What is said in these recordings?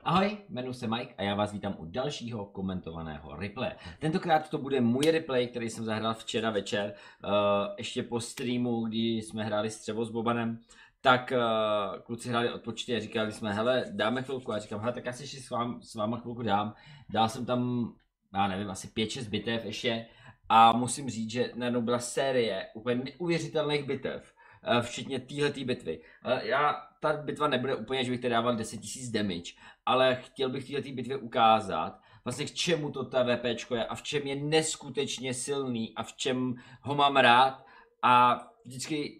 Ahoj, jmenuji se Mike a já vás vítám u dalšího komentovaného replaye. Tentokrát to bude můj replay, který jsem zahrál včera večer, ještě po streamu, kdy jsme hráli střevo s Bobanem, tak kluci hráli od počty a říkali jsme, hele, dáme chvilku, a já říkám, hele, tak já si ještě s váma chvilku dám. Dal jsem tam, já nevím, asi 5-6 bitev ještě a musím říct, že najednou byla série úplně neuvěřitelných bitev. Včetně téhletý bitvy. Ta bitva nebude úplně, že bych tady dával 10 000 damage, ale chtěl bych téhletý bitvě ukázat, vlastně k čemu to TVPčko je a v čem je neskutečně silný a v čem ho mám rád a vždycky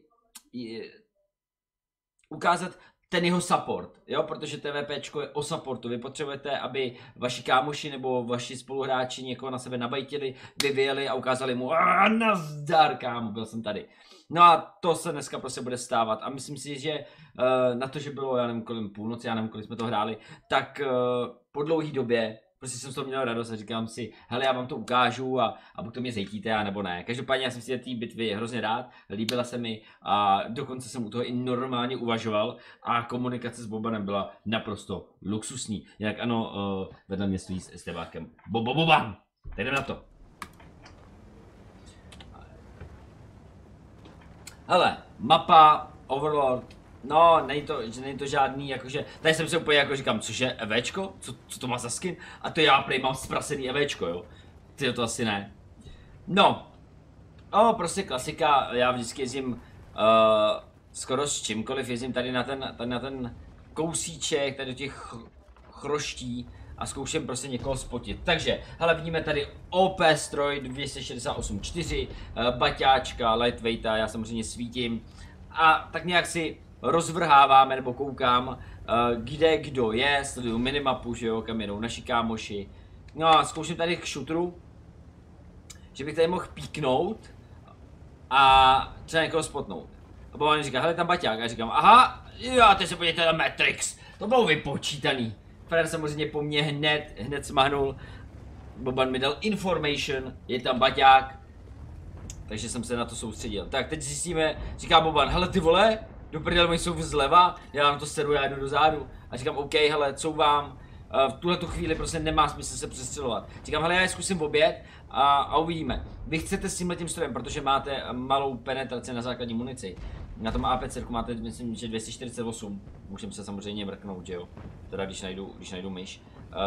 ukázat ten jeho support, jo, protože TVPčko je o supportu, vy potřebujete, aby vaši kámoši nebo vaši spoluhráči někoho na sebe nabajtili, vyjeli a ukázali mu, nazdar kámo, byl jsem tady. No a to se dneska prostě bude stávat a myslím si, že na to, že bylo, já nevím, kolem půlnoci, já nevím, kolik jsme to hráli, tak po dlouhé době prostě jsem z toho měl radost a říkám si, hele, já vám to ukážu a buď to mě zejtíte, a nebo ne. Každopádně já jsem si té bitvy hrozně rád, líbila se mi a dokonce jsem u toho i normálně uvažoval a komunikace s Bobanem byla naprosto luxusní. Jinak ano, vedle mě stojí s estebákem Boban. Tak jdem na to. Hele, mapa, Overlord, no, není to žádný, jakože, tady jsem se úplně jako říkám, cože, EVčko? Co to má za skin? A to já prej mám zprasený EVčko, jo? Ty to asi ne. No, prostě klasika, já vždycky jezdím skoro s čímkoliv, jezdím tady na ten kousíček, tady do těch chroští a zkouším prostě někoho spotit. Takže, hele, vidíme tady OP stroj 268.4, baťáčka, lightweighta, já samozřejmě svítím a tak nějak si rozvrháváme nebo koukám, kde kdo je, sleduju minimapu, že jo, kam jedou naši kámoši. No a zkouším tady k šutru, že bych tady mohl píknout a třeba někoho spotnout. A Boban říká, hele, tam baťák, a já říkám, aha, jo, teď se podívejte na Matrix, to bylo vypočítaný. Frér samozřejmě po mně hned smahnul. Boban mi dal information, je tam baťák. Takže jsem se na to soustředil. Tak teď zjistíme, říká Boban, hele ty vole, do prdele, oni jsou zleva, já na to sedu, já jdu dozadu. A říkám, OK, hele, couvám. V tuhletu chvíli prostě nemá smysl se přestřelovat. Říkám, hele, já je zkusím obět a uvidíme. Vy chcete s tímhletím strojem, protože máte malou penetraci na základní munici. Na tom AP máte, myslím, že 248. Můžeme se samozřejmě mrknout, že jo? Teda když najdu myš.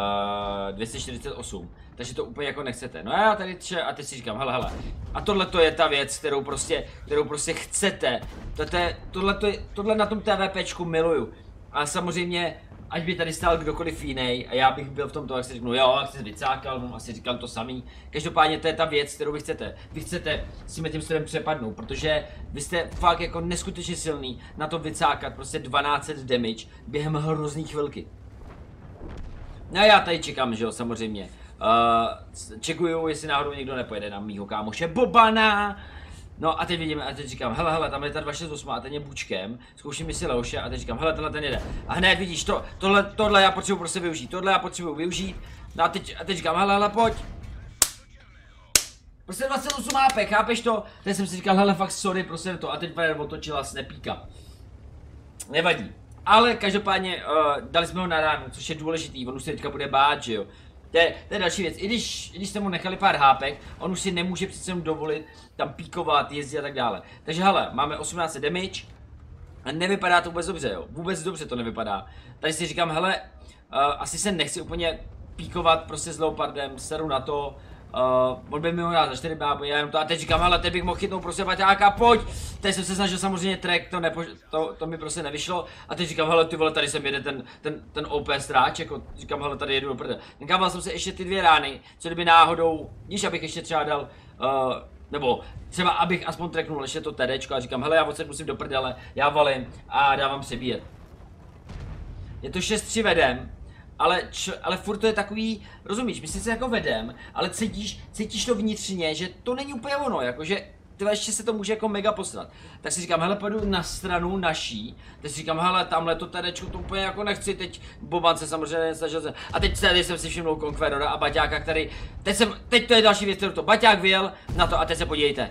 248. Takže to úplně jako nechcete. No já tady a teď si říkám, hele. A tohle to je ta věc, kterou prostě chcete. Tohle na tom TVPčku miluju. A samozřejmě, ať by tady stál kdokoliv jiný a já bych byl v tomto, jak si řeknu, jo, jak jsi vycákal, mám asi říkám to samý. Každopádně to je ta věc, kterou vy chcete. Vy chcete s tím strojem přepadnout, protože vy jste fakt jako neskutečně silný na to vycákat prostě 1200 damage během hrozný chvilky. No a já tady čekám, že jo, samozřejmě. Čekuju, jestli náhodou někdo nepojede na mýho kámoše Bobana. No a teď vidíme, a teď říkám, hele, tam je ta 268 a ten je bučkem, zkouším si Leoše a teď říkám, hele, tenhle ten jede. A hned vidíš, tohle já potřebuji prostě využít, tohle já potřebuji využít. No a teď říkám, hele, pojď. Prostě 28 HP, chápeš to? Teď jsem si říkal, hele, fakt sorry, prostě to, a teď Fire otočila snapíka. Nevadí. Ale každopádně dali jsme ho na ránu, což je důležitý, on už se teďka bude bát, že jo. To je další věc, i když jste mu nechali pár hápek, on už si nemůže přece dovolit tam píkovat, jezdit a tak dále. Takže hele, máme 18 damage a nevypadá to vůbec dobře, jo. Vůbec dobře to nevypadá. Tady si říkám, hele, asi se nechci úplně píkovat prostě s Leopardem, seru na to. On by mi ho dát za 4 báby, já jenom to, a teď říkám, hele, teď bych mohl chytnout prostě baťáka, pojď! Teď jsem se snažil samozřejmě track, to mi prostě nevyšlo, a teď říkám, hele, ty vole, tady sem jede ten OP stráč, jako říkám, hele, tady jedu do prdele. Nekával jsem se ještě ty 2 rány, co kdyby náhodou, když abych ještě třeba dal, nebo třeba abych aspoň tracknul ještě to TDčko a říkám, hele, já odsaď musím do prdele, já valím a dávám přebíjet. Je to 6-3 vedem. Ale furt to je takový, rozumíš, my si se jako vedem, ale cítíš to vnitřně, že to není úplně ono, jakože tyhle ještě se to může jako mega posrat. Tak si říkám, hele, půjdu na stranu naší, teď si říkám, hele, tamhle to tadečko, to úplně jako nechci, teď Boban se samozřejmě nesnažil se. A teď tady jsem si všimnul Conquerora a Baťáka, který, teď to je další věc, kterou to Baťák vyjel na to a teď se podívejte.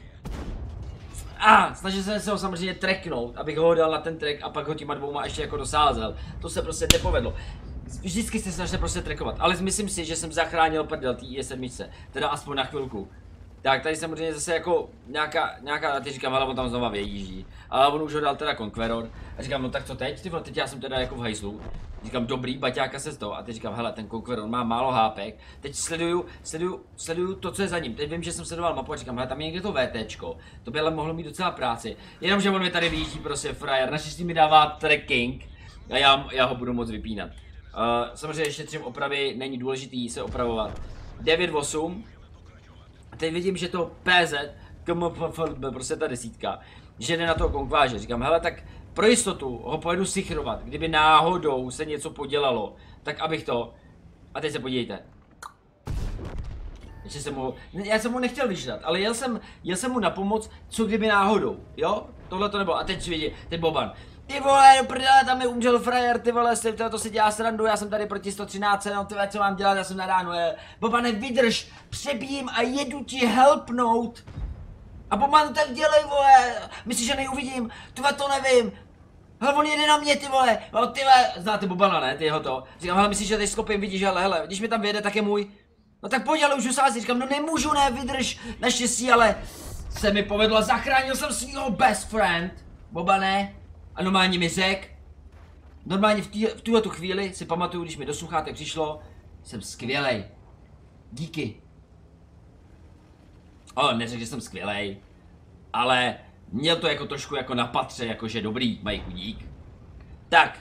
A snažil jsem se ho samozřejmě tracknout, abych ho dal na ten track a pak ho těma dvouma ještě jako dosázel. To se prostě nepovedlo. vždycky se snažte prostě trackovat, ale myslím si, že jsem zachránil prdel té IS-7, teda aspoň na chvilku. Tak tady samozřejmě zase jako nějaká, teď říkám, ale on tam znova vyjíždí. Ale on už ho dal teda Conqueror. A říkám, no tak co teď, ty vole, teď já jsem teda jako v hajzlu. Říkám, dobrý, baťáka se z toho. A teď říkám, hele, ten Conqueror má málo hápek. Teď sleduju to, co je za ním. Teď vím, že jsem sledoval mapu a říkám, hele, tam je někde to VTčko. To by ale mohlo mít docela práci. Jenomže on mi tady vyjíždí prostě frajer. Naštěstí mi dává tracking. A já ho budu moc vypínat. Samozřejmě šetřím opravy, není důležitý se opravovat. 9-8. A teď vidím, že to PZ, prostě ta desítka, že jde na toho konkváže. Říkám, hele, tak pro jistotu ho pojedu sichrovat, kdyby náhodou se něco podělalo, tak abych to... A teď se podívejte. Já jsem mu nechtěl vyžrat, ale jel jsem mu na pomoc, co kdyby náhodou, jo? Tohle to nebylo. A teď vidí, ten Boban. Ty vole, do prdele, tam mi umřel frajer, ty vole, to si dělá srandu, já jsem tady proti 113, no ty vole, co mám dělat, já jsem na ránu, Bobane, vydrž, přebijím a jedu ti helpnout. A Boban, tak dělej, vole, myslíš, že neuvidím, ty vole, to nevím. Hele, on jede na mě, ty vole, no, ty vole, znáte Bobana, ne, ty jeho to. Říkám, hele, myslíš, že teď skopím, vidíš, hele, když mi tam vyjede, tak je můj. No tak pojď, ale už ho sází, říkám, no nemůžu, ne, vydrž, naštěstí, ale se mi povedlo, zachránil jsem svýho best friend, Bobane. A normálně mi řek, normálně v tuhletu chvíli si pamatuju, když mi do sluchátek přišlo, jsem skvělej. Díky. Neřekl, že jsem skvělej, ale měl to jako trošku jako na patře, jakože dobrý, Majku, dík. Tak,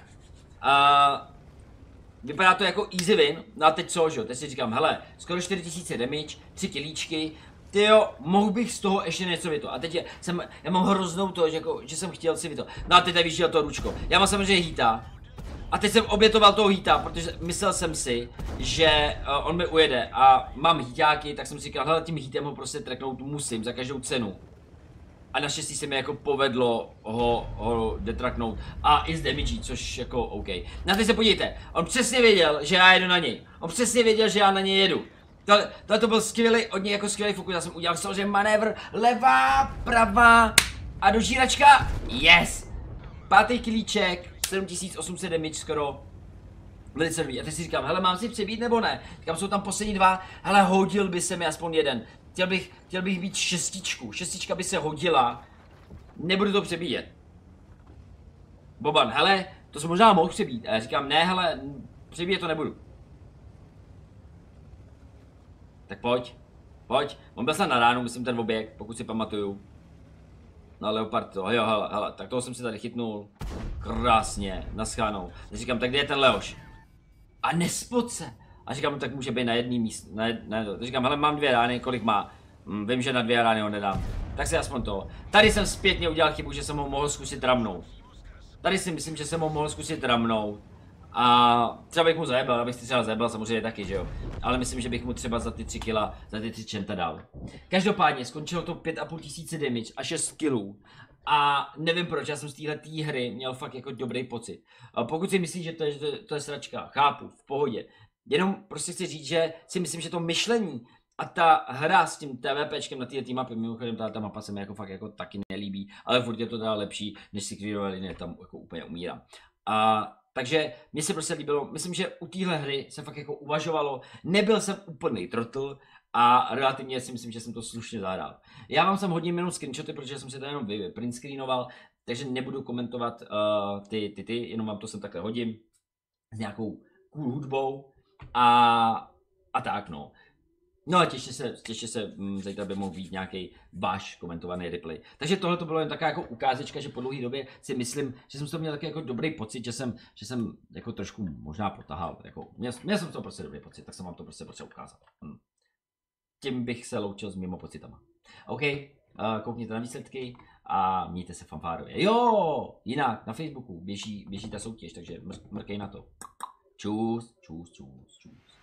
vypadá to jako easy win, no a teď co, že jo, teď si říkám, hele, skoro 4000 damage, 3 kilíčky, tyjo, mohl bych z toho ještě něco vyto. A teď já mám hroznou to, že jsem chtěl si vyto. No a teď tady vyšel to ručko. Já mám samozřejmě hýta. A teď jsem obětoval toho hýta, protože myslel jsem si, že on mi ujede a mám hýťáky, tak jsem si říkal, hele, tím hýtem ho prostě tracknout musím za každou cenu. A naštěstí se mi jako povedlo ho detracknout a i z damage, což jako OK. Na teď se podívejte, on přesně věděl, že já jedu na něj. On přesně věděl, že já na něj jedu. Tohle to byl skvělý, od něj jako skvělý fokus, já jsem udělal samozřejmě manévr, levá, pravá a do žíračka, yes! 5. kilíček, 7800 damage skoro, velice dobrý. A teď si říkám, hele, mám si přebít nebo ne? Říkám, jsou tam poslední dva, hele, hodil by se mi aspoň jeden. Chtěl bych být šestička by se hodila, nebudu to přebíjet. Boban, hele, to jsem možná mohl přebít, a já říkám, ne, hele, přebíjet to nebudu. Tak pojď, on byl snad na ránu, myslím ten objekt, pokud si pamatuju. No Leopard to, jo, hele, tak toho jsem si tady chytnul. Krásně, naschánou. Tak říkám, tak kde je ten Leoš? A nespod se. A říkám, tak může být na jedný míst, tak říkám, hele, mám 2 rány, kolik má? Vím, že na 2 rány ho nedám. Tak si aspoň to. Tady jsem zpětně udělal chybu, že jsem ho mohl zkusit ramnout. Tady si myslím, že jsem ho mohl zkusit ramnout. A třeba bych mu zajebal, abych si třeba zajebal samozřejmě taky, že jo. Ale myslím, že bych mu třeba za ty 3 kila, za ty 3 čenta dal. Každopádně skončilo to 5500 damage a 6 killů. A nevím proč, já jsem z téhle hry měl fakt jako dobrý pocit. A pokud si myslíš, že to je sračka, chápu, v pohodě. Jenom prostě chci říct, že si myslím, že to myšlení a ta hra s tím TVPčkem na této mapě, mimochodem ta mapa se mi jako fakt jako taky nelíbí, ale furt je to teda lepší, než si Quirové linie, tam jako úplně umírám. Takže mně se prostě líbilo, myslím, že u téhle hry se fakt jako uvažovalo, nebyl jsem úplný trotl a relativně si myslím, že jsem to slušně zahrál. Já vám jsem hodně minut screenshoty, protože jsem si to jenom print screenoval, takže nebudu komentovat ty, jenom vám to sem takhle hodím s nějakou cool hudbou a tak no. No a těště se, zítra by mohl být nějaký váš komentovaný replay. Takže tohle to bylo jen taková jako ukázečka, že po dlouhé době si myslím, že jsem z toho měl taky jako dobrý pocit, že jsem jako trošku možná potahal, jako, měl jsem z toho prostě dobrý pocit, tak jsem vám to prostě potřeba ukázat. Tím bych se loučil s mimo pocitama. OK, koukněte na výsledky a mějte se fanfárově. Jo, jinak na Facebooku běží ta soutěž, takže mrkej na to. Čus.